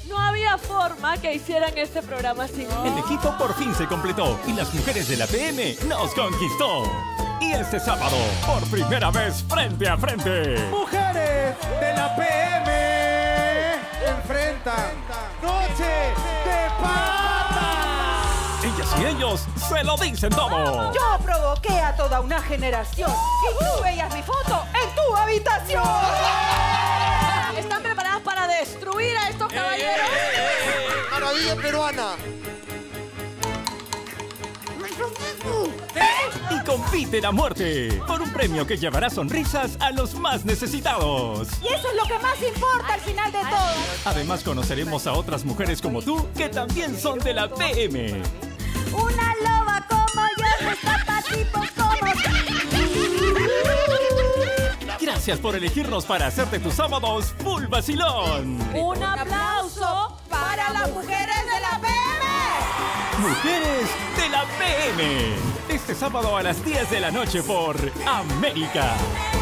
No había forma que hicieran este programa sin mí. El equipo por fin se completó y las mujeres de la PM nos conquistó. Y este sábado, por primera vez, frente a frente, Mujeres de la PM enfrentan Noche de Pata. ellas y ellos se lo dicen todo. Yo provoqué a toda una generación y tú veías mi foto en tu habitación. ¿Están preparadas para destruir a estos caballeros? ¡Maravilla peruana! Y compiten a muerte por un premio que llevará sonrisas a los más necesitados. Y eso es lo que más importa al final de todo. Además conoceremos a otras mujeres como tú que también son de la PM. Una loba como yo no está para tipos como Gracias por elegirnos para hacerte tus sábados full vacilón. Un aplauso para las mujeres de la PM. Mujeres de la PM. Este sábado a las 10 de la noche por América.